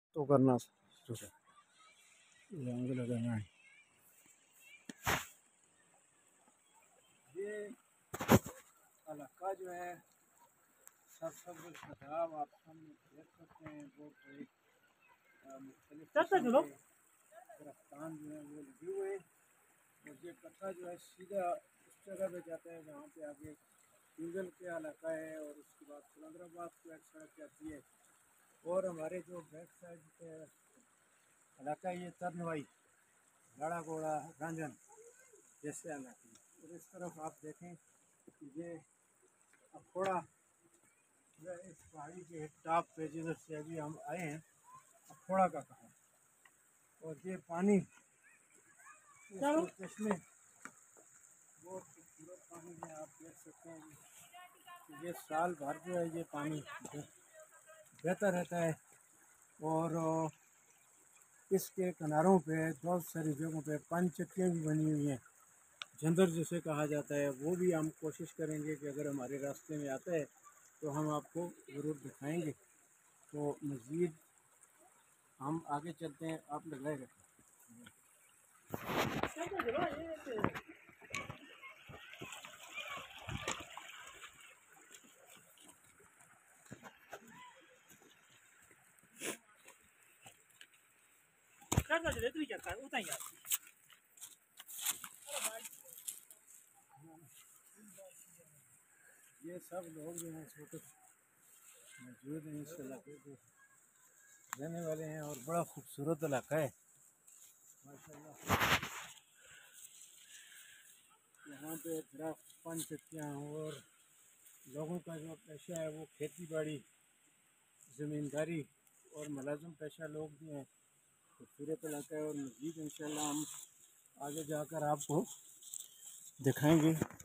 तो करना शुरू कर, जंग लगाना है। ये इलाका जो है सरसब्ज़ शादाब आप सामने देख सकते हैं। वो कोई मुख्तलिफ दरख्तान जो है वो लगे हुए हैं। और ये कथा जो है सीधा उस जगह पे जाता है जहाँ पे आगे ट्यूबवेल का इलाका है और उसके बाद सिकंदराबाद को एक सड़क जाती है। और हमारे जो बैक साइड इलाका है ये तरनवाई गाड़ा घोड़ा रंजन जैसे इलाके हैं। और इस तरफ आप देखें कि ये अखोड़ा जो इस पहाड़ी के टॉप पे जिधर से अभी हम आए हैं अखोड़ा का कहा। और ये पानी चश्मे बहुत खूबसूरत पानी है। आप देख सकते हैं कि ये साल भर जो है ये पानी बहता रहता है। और इसके किनारों पे बहुत सारी जगहों पे पंचक्कियाँ भी बनी हुई हैं, झंदर जिसे कहा जाता है। वो भी हम कोशिश करेंगे कि अगर हमारे रास्ते में आता है तो हम आपको ज़रूर दिखाएंगे। तो मज़ीद हम आगे चलते हैं, आप लगाए रखें। ये सब लोग जो हैं इस वक्त मौजूद हैं इस इलाके के रहने वाले हैं और बड़ा खूबसूरत इलाका है माशाल्लाह। यहाँ पे दरख्त पंचक्कियाँ और लोगों का जो पेशा है वो खेती बाड़ी ज़मींदारी और मुलाजिम पेशा लोग भी हैं। खूबसूरत इलाका है और मज़ीद इंशाल्लाह हम आगे जाकर आपको दिखाएंगे।